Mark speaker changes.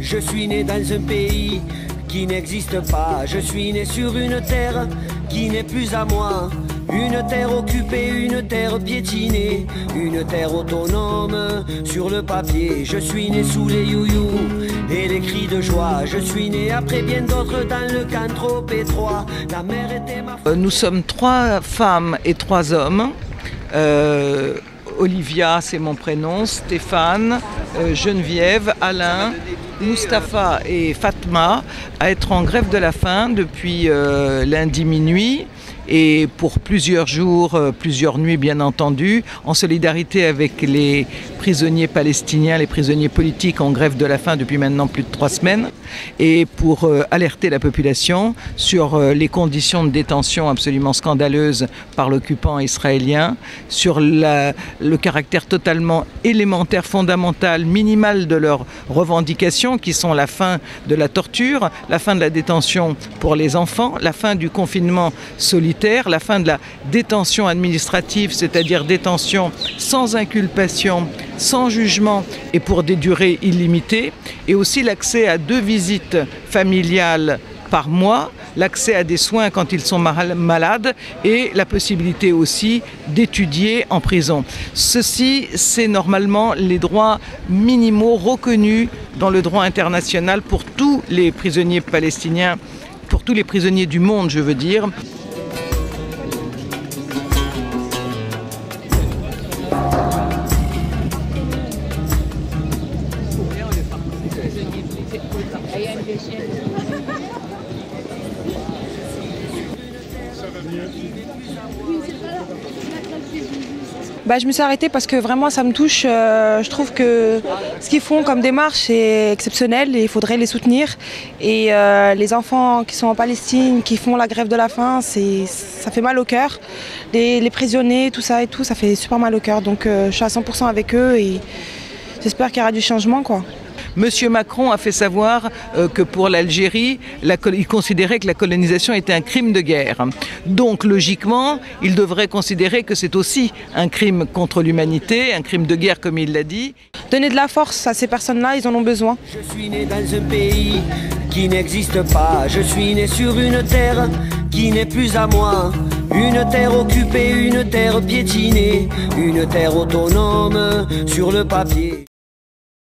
Speaker 1: Je suis né dans un pays qui n'existe pas. Je suis né sur une terre qui n'est plus à moi. Une terre occupée, une terre piétinée, une terre autonome sur le papier. Je suis né sous les you-you et les cris de joie. Je suis né après bien d'autres dans le camp trop étroit. La mer était ma...
Speaker 2: Nous sommes 3 femmes et 3 hommes. Olivia, c'est mon prénom, Stéphane, Geneviève, Alain, Mustapha et Fatma à être en grève de la faim depuis lundi minuit. Et pour plusieurs jours, plusieurs nuits bien entendu, en solidarité avec les prisonniers palestiniens, les prisonniers politiques en grève de la faim depuis maintenant plus de 3 semaines, et pour alerter la population sur les conditions de détention absolument scandaleuses par l'occupant israélien, sur le caractère totalement élémentaire, fondamental, minimal de leurs revendications, qui sont la fin de la torture, la fin de la détention pour les enfants, la fin du confinement solitaire, la fin de la détention administrative, c'est-à-dire détention sans inculpation, sans jugement et pour des durées illimitées, et aussi l'accès à 2 visites familiales par mois, l'accès à des soins quand ils sont malades et la possibilité aussi d'étudier en prison. Ceci, c'est normalement les droits minimaux reconnus dans le droit international pour tous les prisonniers palestiniens, pour tous les prisonniers du monde, je veux dire.
Speaker 3: Je me suis arrêtée parce que vraiment ça me touche. Je trouve que ce qu'ils font comme démarche est exceptionnel et il faudrait les soutenir. Et les enfants qui sont en Palestine, qui font la grève de la faim, ça fait mal au cœur. Les prisonniers, tout ça, ça fait super mal au cœur. Donc je suis à 100% avec eux et j'espère qu'il y aura du changement, quoi.
Speaker 2: Monsieur Macron a fait savoir que pour l'Algérie, il considérait que la colonisation était un crime de guerre. Donc logiquement, il devrait considérer que c'est aussi un crime contre l'humanité, un crime de guerre comme il l'a dit.
Speaker 3: Donner de la force à ces personnes-là, ils en ont besoin.
Speaker 1: Je suis né dans un pays qui n'existe pas. Je suis né sur une terre qui n'est plus à moi. Une terre occupée, une terre piétinée, une terre autonome sur le papier.